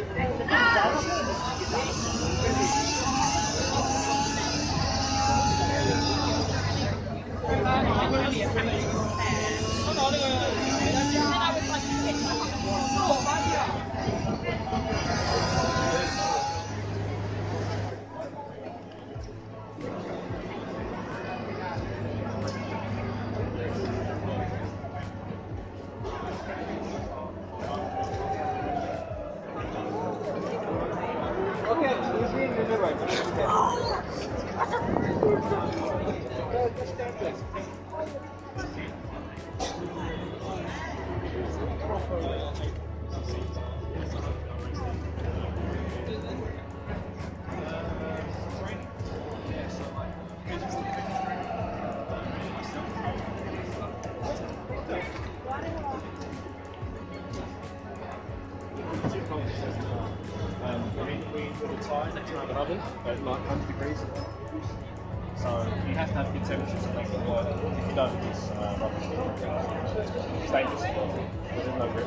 At like 100 degrees. So you have to have good temperatures to make it work. If you don't, it's rubbish. It's dangerous. There's no grip.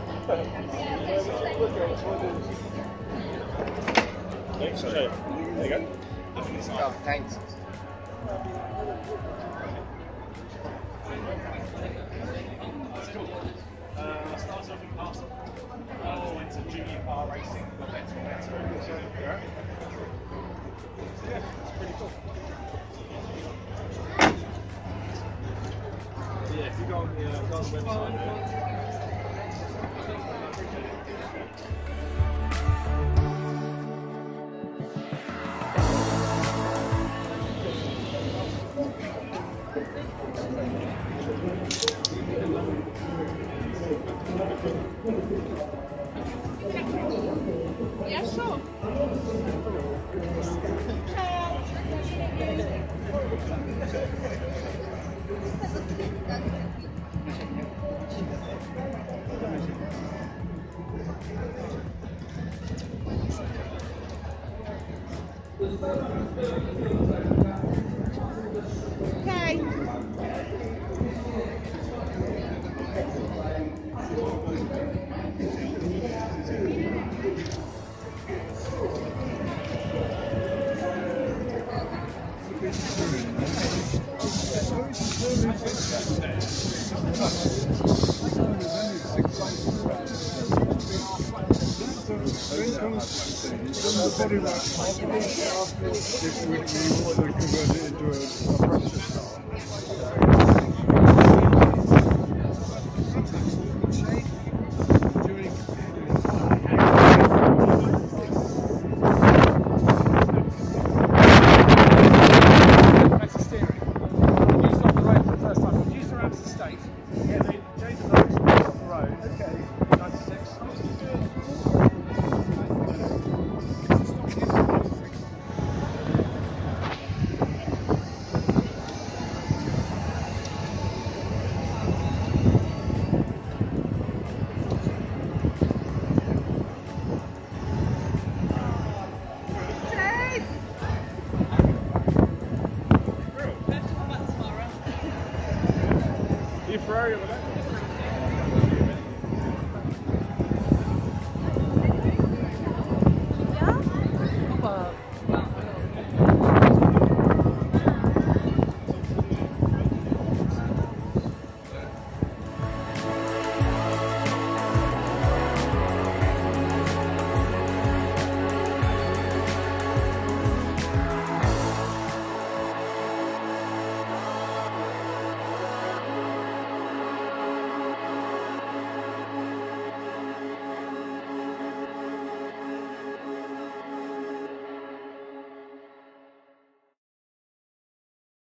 Thanks. There you go. Oh, thanks. Started off in Castle. Went to junior car racing. Yeah, it's pretty cool. Yeah, if you go on the website. Yeah, sure. Okay. Body weight, if we want to convert it into a